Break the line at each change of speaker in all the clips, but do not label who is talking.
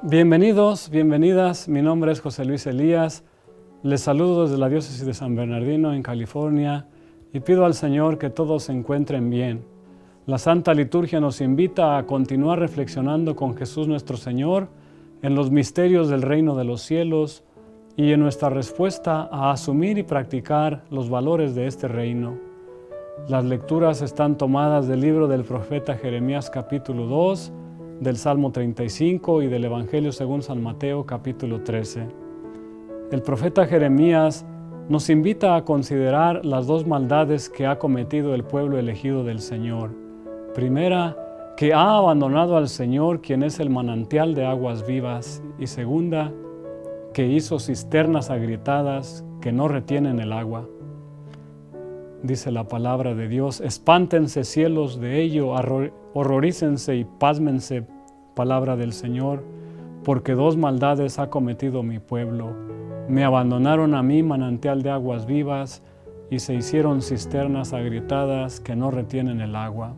Bienvenidos, bienvenidas. Mi nombre es José Luis Elías. Les saludo desde la diócesis de San Bernardino en California y pido al Señor que todos se encuentren bien. La Santa Liturgia nos invita a continuar reflexionando con Jesús nuestro Señor en los misterios del reino de los cielos y en nuestra respuesta a asumir y practicar los valores de este reino. Las lecturas están tomadas del libro del profeta Jeremías capítulo 2, del Salmo 35 y del Evangelio según San Mateo capítulo 13. El profeta Jeremías nos invita a considerar las dos maldades que ha cometido el pueblo elegido del Señor. Primera, que ha abandonado al Señor, quien es el manantial de aguas vivas, y segunda, que hizo cisternas agrietadas que no retienen el agua. Dice la palabra de Dios: espántense cielos de ello, horrorícense y pásmense, palabra del Señor, porque dos maldades ha cometido mi pueblo. Me abandonaron a mí, manantial de aguas vivas, y se hicieron cisternas agrietadas que no retienen el agua.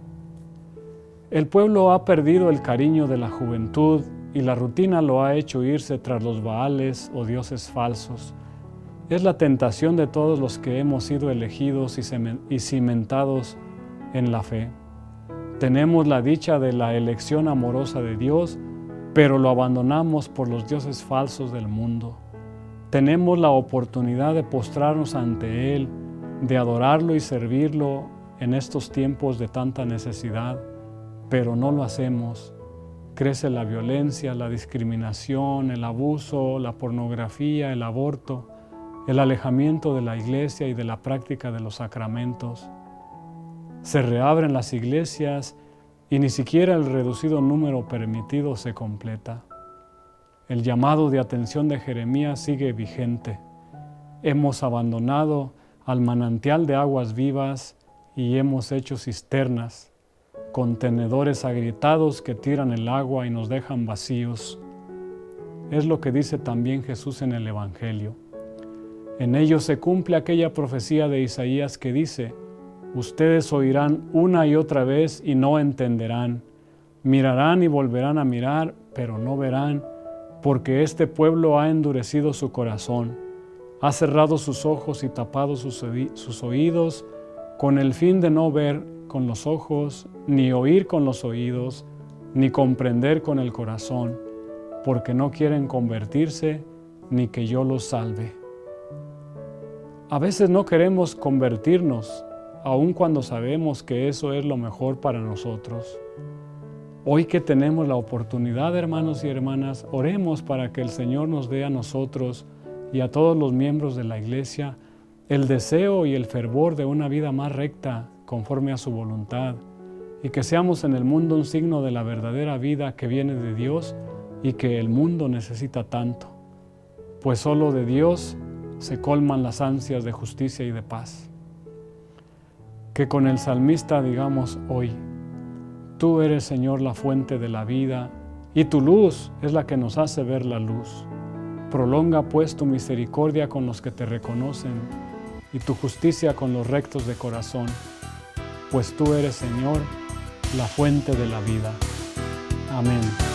El pueblo ha perdido el cariño de la juventud y la rutina lo ha hecho irse tras los baales o dioses falsos. Es la tentación de todos los que hemos sido elegidos y cimentados en la fe. Tenemos la dicha de la elección amorosa de Dios, pero lo abandonamos por los dioses falsos del mundo. Tenemos la oportunidad de postrarnos ante Él, de adorarlo y servirlo en estos tiempos de tanta necesidad, pero no lo hacemos. Crece la violencia, la discriminación, el abuso, la pornografía, el aborto, el alejamiento de la iglesia y de la práctica de los sacramentos. Se reabren las iglesias y ni siquiera el reducido número permitido se completa. El llamado de atención de Jeremías sigue vigente. Hemos abandonado al manantial de aguas vivas y hemos hecho cisternas, contenedores agrietados que tiran el agua y nos dejan vacíos. Es lo que dice también Jesús en el Evangelio. En ellos se cumple aquella profecía de Isaías que dice: ustedes oirán una y otra vez y no entenderán, mirarán y volverán a mirar, pero no verán, porque este pueblo ha endurecido su corazón, ha cerrado sus ojos y tapado sus oídos, con el fin de no ver con los ojos, ni oír con los oídos, ni comprender con el corazón, porque no quieren convertirse, ni que yo los salve. A veces no queremos convertirnos, aun cuando sabemos que eso es lo mejor para nosotros. Hoy que tenemos la oportunidad, hermanos y hermanas, oremos para que el Señor nos dé a nosotros y a todos los miembros de la Iglesia el deseo y el fervor de una vida más recta conforme a su voluntad, y que seamos en el mundo un signo de la verdadera vida que viene de Dios y que el mundo necesita tanto, pues solo de Dios se colman las ansias de justicia y de paz. Que con el salmista digamos hoy: tú eres, Señor, la fuente de la vida, y tu luz es la que nos hace ver la luz. Prolonga pues tu misericordia con los que te reconocen, y tu justicia con los rectos de corazón, pues tú eres, Señor, la fuente de la vida. Amén.